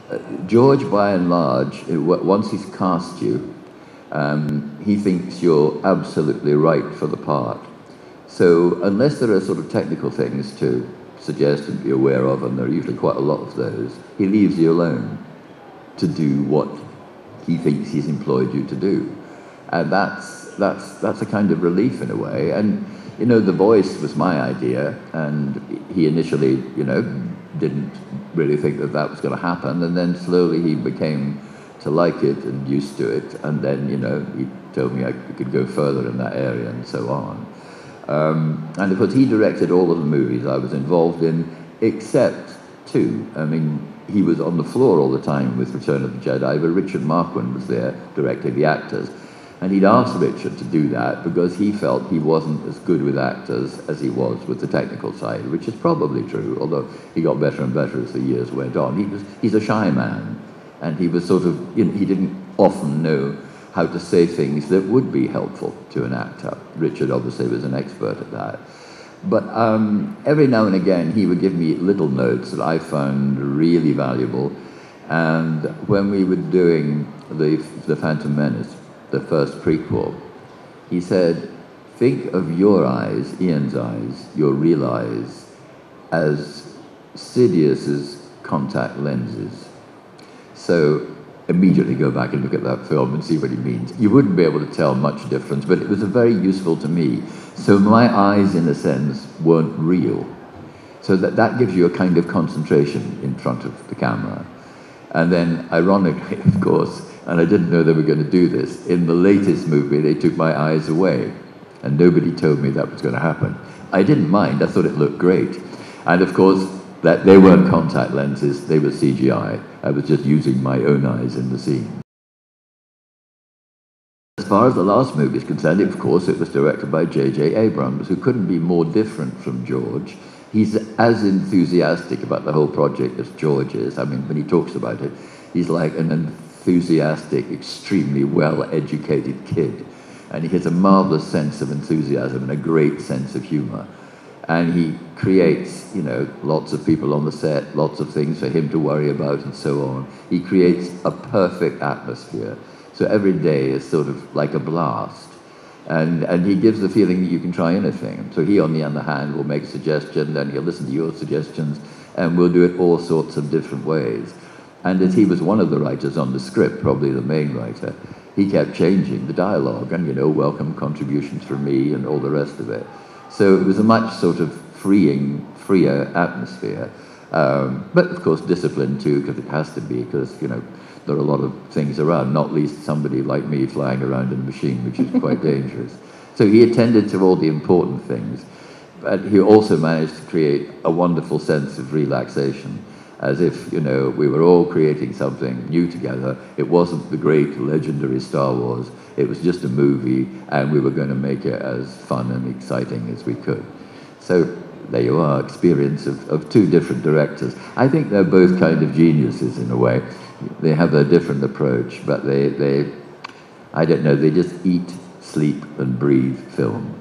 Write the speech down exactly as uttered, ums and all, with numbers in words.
uh, George, by and large, it, once he's cast you, um, he thinks you're absolutely right for the part. So unless there are sort of technical things to suggest and be aware of, and there are usually quite a lot of those, he leaves you alone to do what he thinks he's employed you to do. And that's, that's, that's a kind of relief in a way. And, you know, the voice was my idea, and he initially, you know, didn't really think that that was going to happen, and then slowly he became to like it and used to it, and then, you know, he told me I could go further in that area and so on. Um, and of course, he directed all of the movies I was involved in, except two. I mean, he was on the floor all the time with Return of the Jedi, but Richard Marquand was there directing the actors. And he'd asked Richard to do that because he felt he wasn't as good with actors as he was with the technical side, which is probably true, although he got better and better as the years went on. He was, he's a shy man, and he was sort of, you know, he didn't often know how to say things that would be helpful to an actor. Richard obviously was an expert at that. But um, every now and again he would give me little notes that I found really valuable. And when we were doing the, the Phantom Menace, the first prequel, he said, think of your eyes, Ian's eyes, your real eyes, as Sidious's contact lenses. So immediately go back and look at that film and see what he means. You wouldn't be able to tell much difference, but it was very useful to me. So my eyes, in a sense, weren't real. So that, that gives you a kind of concentration in front of the camera. And then, ironically, of course, and I didn't know they were going to do this, in the latest movie, they took my eyes away. And nobody told me that was going to happen. I didn't mind. I thought it looked great. And of course, that they weren't contact lenses, they were C G I. I was just using my own eyes in the scene. As far as the last movie is concerned, of course, it was directed by J J Abrams, who couldn't be more different from George. He's as enthusiastic about the whole project as George is. I mean, when he talks about it, he's like an enthusiastic, extremely well-educated kid. And he has a marvelous sense of enthusiasm and a great sense of humor. And he creates, you know, lots of people on the set, lots of things for him to worry about and so on. He creates a perfect atmosphere. So every day is sort of like a blast. And, and he gives the feeling that you can try anything. So he, on the other hand, will make suggestions, and he'll listen to your suggestions, and we'll do it all sorts of different ways. And as he was one of the writers on the script, probably the main writer, he kept changing the dialogue and, you know, welcome contributions from me and all the rest of it. So it was a much sort of freeing, freer atmosphere. Um, but of course disciplined too, because it has to be, because, you know, there are a lot of things around, not least somebody like me flying around in a machine, which is quite dangerous. So he attended to all the important things, but he also managed to create a wonderful sense of relaxation, as if, you know, we were all creating something new together. It wasn't the great legendary Star Wars. It was just a movie, and we were going to make it as fun and exciting as we could. So there you are, experience of, of two different directors. I think they're both kind of geniuses in a way. They have a different approach, but they, they I don't know, they just eat, sleep, and breathe film.